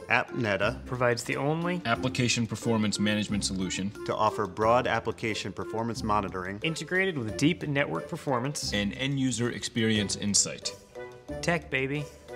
AppNeta provides the only application performance management solution to offer broad application performance monitoring integrated with deep network performance and end-user experience insight. tech, baby.